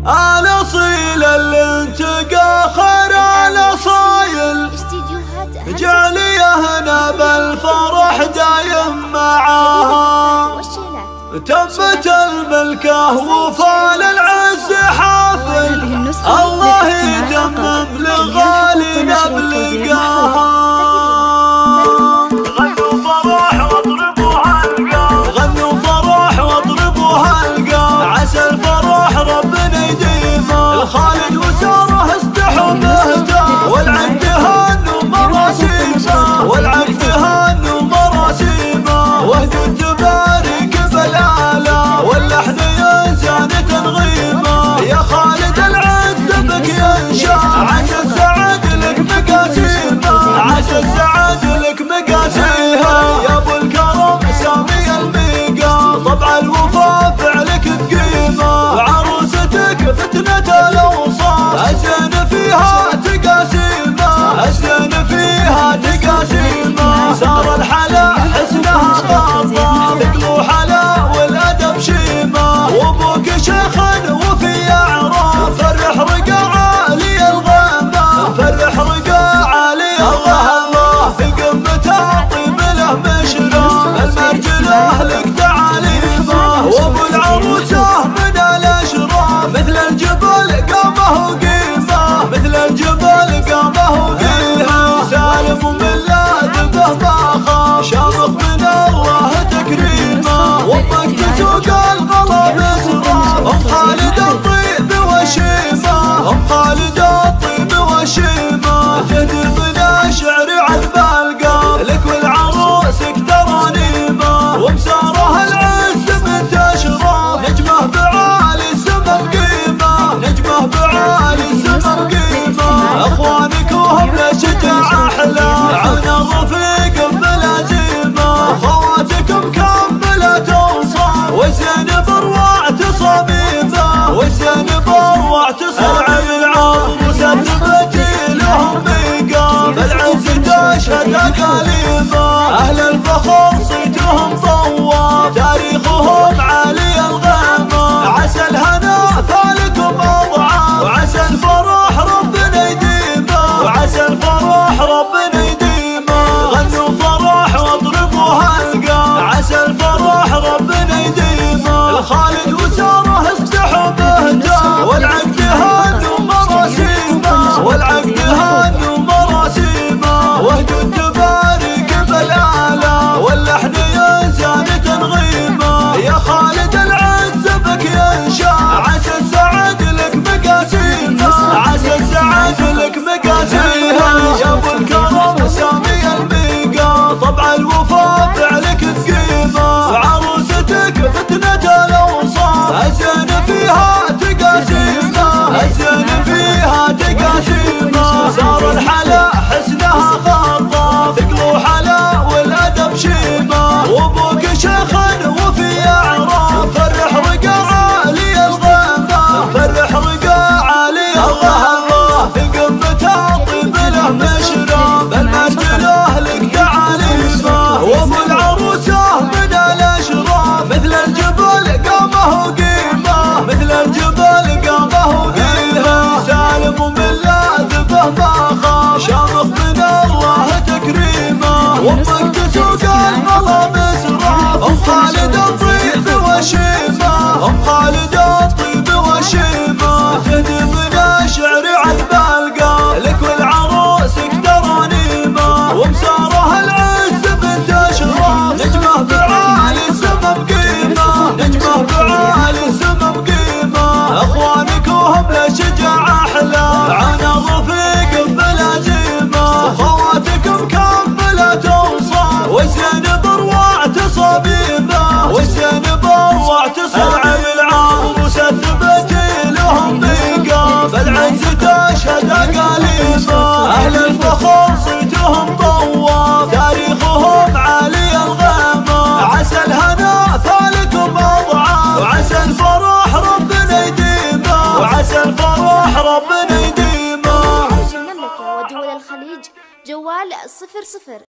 الأصيل اللي انتقى خير الأصايل جعليه هنا بالفرح دايم معاها. تمت الملكة وفال العز حافل الله يتمم لغالينا بلقاها. غنوا فرح واضربوها القاف، غنوا فرح واضربوها القاف، عسى الفرح ربنا يديمه. الخالد وساره استحوا بهتاف والعد هان ومراسيمه، والعد هان ومراسيمه. وهدوا تبارك بالآلاف واللحن ينزان تنغيمه. يا خالد العز بك ينشا عسى السعد لك مقاسيمه، عسى السعد لك مقاسيها. يا ابو الكرم سامي الميقا طبع الوفا فعلك بقيمه. وعروستك فتنة الاوصاف ازين فيها تقاسيمه، ازين فيها تقاسيمه. صار الحلا حسنها غاضه ثقل حلا والادب شيمه. وابوك شيخ وفي اعراف فرح رقع عالي الغمه، فرح رقع عالي الغمه. في قمة الطيب له مشرف المرجله لك تعاليمه. وابو العروسه من الاشراف مثل الجبل قامه وقيمه، مثل الجبل قامه وقيمه. سالم ومن لاذبه ما خاف شامخ من الله تكريمه. وامك تسوق الغلا باسراف ام خالد الطيب وشيمه، ام خالد الطيب وشيمه. تهدي بنا شعر عذب القاف لك والعروسك ترانيمه. ومساره العز بنت اشراف نجمه بعالي السما بقيمه، نجمه بعالي السما بقيمه. اخوانك وهم لشجاع احلى عون الرفيق بلازيمه. خواتكم كملت اوصاف والزينب اروعت صميمه، والزينب اروعت صميمه. العب العروسه ثبتي لهم ميقاف العز تشهد اقاليمه. اهل الفخر صيتهم طواف تاريخهم عالي الغمه. عسى الهنا فالكم اضعاف وعسى الفرح ربنا يديمه، وعسى الفرح ربنا يديمه. غنوا فرح واضربوها القاف عسى الفرح ربنا يديمه. الخالد وساره استحوا بهتاف والعقد هان ومراسيمه، والعقد هان ومراسيمه. وهدوا تبارك بالآلاف واللحن ينزان تنغيمه. يا خالد العز بك ينشا عسى السعد لك مقاسيمه، عسى السعد لك مقاسيها. يا ابو الكرم سامي الميقا طبع الوفا فعلك تقيمه. وعروستك فتنة الاوصاف ازين فيها تقاسيمه، ازين فيها تقاسيمه. صار الحلا حسنها غاضه ثقل حلا والادب شيمه. وابوك شيخ وفي اعراف فرح رقع عالي الغمه، فرح رقع عالي الغمه. في قمة الطيب له مشرف المرجله لك تعاليمه. وابو العروسه من الاشراف مثل الجبل قامه وقيمه، مثل الجبل قامه وقيمه. سالم ومن لاذبه ما خاف شامخ من الله تكريمه. وامك تسوق الغلا باسراف ام خالد الطيب وشيمه، ام خالد الطيب وشيمه. تهدي بنا شعر عذب القاف لك والعروسك ترانيمه. ومساره العز بنت اشراف نجمه بعالي السما بقيمه، نجمه بعالي السما بقيمه. اخوانك وهم لشجاع احلى عون الرفيق بلازيمه. خواتكم كملت اوصاف والزينب اروعت صميمه، والزينب اروعت صميمه. العب العروسه ثبتي لهم ميقاف العز تشهد اقاليمه. اهل الفخر صيتهم طواف تاريخهم عالي الغمه. عسى الهنا فالكم اضعاف وعسى الفرح ربنا يديمه، وعسى الفرح ربنا يديمه. المملكة ودول الخليج جوال 00